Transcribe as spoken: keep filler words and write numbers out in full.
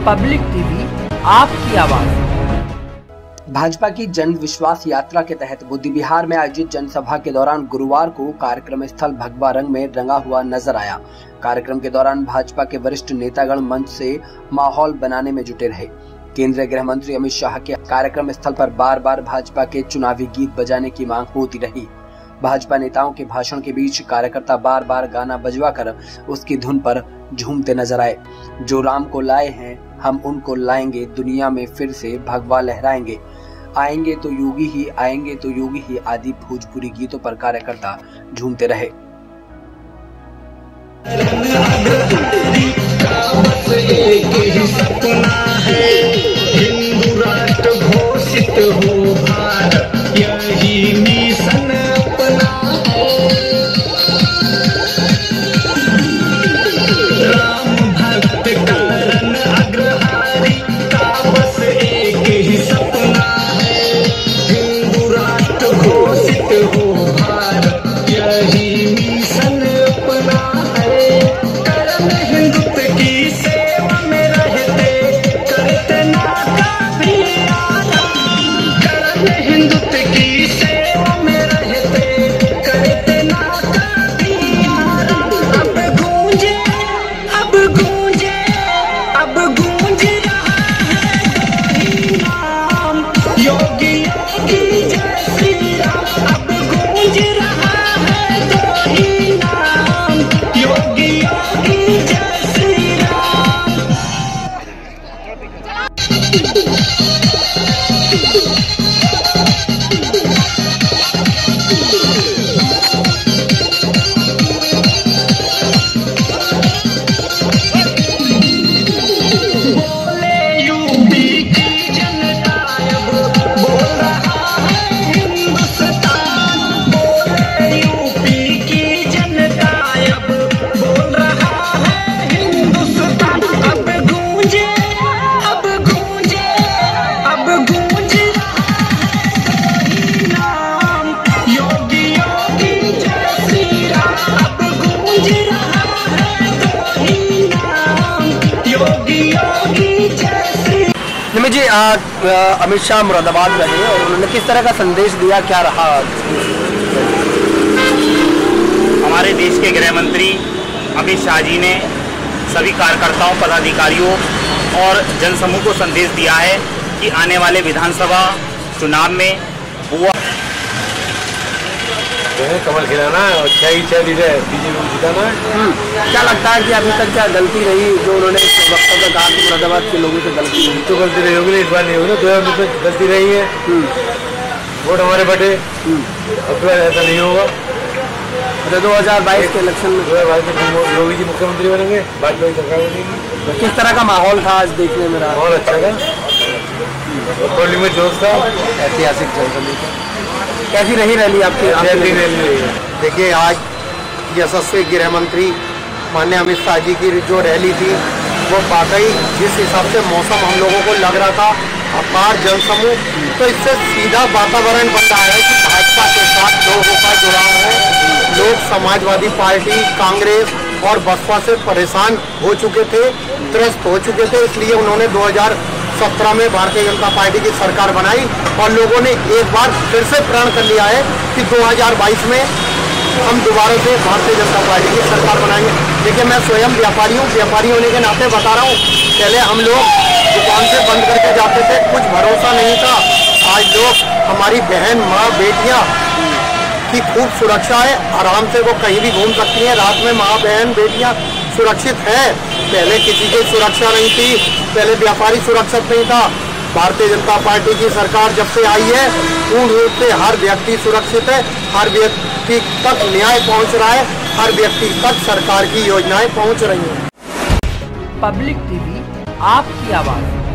Public TV, आपकी आवाज। भाजपा की जन विश्वास यात्रा के तहत बुद्धि विहार में आयोजित जनसभा के दौरान गुरुवार को कार्यक्रम स्थल भगवा रंग में रंगा हुआ नजर आया। कार्यक्रम के दौरान भाजपा के वरिष्ठ नेतागण मंच से माहौल बनाने में जुटे रहे। केंद्रीय गृह मंत्री अमित शाह के कार्यक्रम स्थल पर बार बार भाजपा के चुनावी गीत बजाने की मांग होती रही। भाजपा नेताओं के भाषण के बीच कार्यकर्ता बार बार गाना बजवाकर उसकी धुन पर झूमते नजर आए। जो राम को लाए हैं हम उनको लाएंगे, दुनिया में फिर से भगवा लहराएंगे, आएंगे तो योगी ही आएंगे तो योगी ही आदि भोजपुरी गीतों पर कार्यकर्ता झूमते रहे। हिंदू राष्ट्र घोषित हो भारत, यही मिशन अपना है। राम भक्त करण अग्रहारी का बस एक ही सपना है। हिंदू राष्ट्र घोषित हो भारत, यही मिशन अपना है। करण हिंदुत्व की सेवा में रहते करते ना कभी आराम। करण हिंदुत्व की सेवा में रहते करते ना कभी आराम। अब गूंजे अब गूंजे अब गूंज रहा है वही नाम, योगी योगी जय श्री राम। अब गूंज रहा है वही नाम, योगी योगी जय श्री राम। बोले यूपी की जनता अब बोल रहा है हिंदुस्तान। बोले यूपी की जनता अब बोल रहा है हिंदुस्तान। अब गूंजे अब गूंजे अब गूंज रहा है वही नाम, योगी योगी जय श्री राम। अब गूंज रहा है वही नाम, योगी योगी जय श्री। निमित जी, अमित शाह मुरादाबाद रहे और उन्होंने किस तरह का संदेश दिया, क्या रहा? हमारे देश के गृह मंत्री अमित शाह जी ने सभी कार्यकर्ताओं, पदाधिकारियों और जनसमूह को संदेश दिया है कि आने वाले विधानसभा चुनाव में बुआ कमल खिलाना है और छह ही छह लीडर बीजेपी को जिताना है। क्या लगता है कि अभी तक क्या गलती रही जो उन्होंने वक्तव्य कहा कि मुरादाबाद के लोगों से गलती हुई? तो गलती रही होगी, इस बार नहीं होगी ना। दो हजार में गलती रही है, वोट हमारे बटे, अब तो ऐसा नहीं होगा। तो दो हजार बाईस के इलेक्शन में दो हजार बाईस में योगी जी मुख्यमंत्री बनेंगे, भाजपा की सरकार बनेगी। किस तरह का माहौल था आज देखने में? रहा बहुत अच्छा था, होली में जोश था। ऐतिहासिक जनसभा कैसी रही रैली आपकी? रैली रही है। देखिए, आज यशस्वी गृह मंत्री माननीय अमित शाह जी की जो रैली थी वो वाकई जिस हिसाब से मौसम हम लोगों को लग रहा था, अपार जनसमूह, तो इससे सीधा वातावरण बन रहा है कि भाजपा के साथ लोगों का जुड़ाव है। लोग समाजवादी पार्टी, कांग्रेस और बसपा से परेशान हो चुके थे, त्रस्त हो चुके थे। इसलिए उन्होंने दो हजार सत्रह में भारतीय जनता पार्टी की सरकार बनाई और लोगों ने एक बार फिर से प्रण कर लिया है कि दो हजार बाईस में हम दोबारा से भारतीय जनता पार्टी की सरकार बनाएंगे। देखिए, मैं स्वयं व्यापारी हूँ, व्यापारी होने के नाते बता रहा हूँ, पहले हम लोग दुकान से बंद करके जाते थे, कुछ भरोसा नहीं था। आज लोग, हमारी बहन, माँ, बेटियाँ की खूब सुरक्षा है, आराम से वो कहीं भी घूम सकती हैं। रात में माँ, बहन, बेटियाँ सुरक्षित है। पहले किसी की सुरक्षा नहीं थी, पहले व्यापारी सुरक्षित नहीं था। भारतीय जनता पार्टी की सरकार जब से आई है, पूर्ण रूप से हर व्यक्ति सुरक्षित है, हर व्यक्ति तक न्याय पहुंच रहा है, हर व्यक्ति तक सरकार की योजनाएं पहुंच रही हैं। पब्लिक टीवी, आपकी आवाज।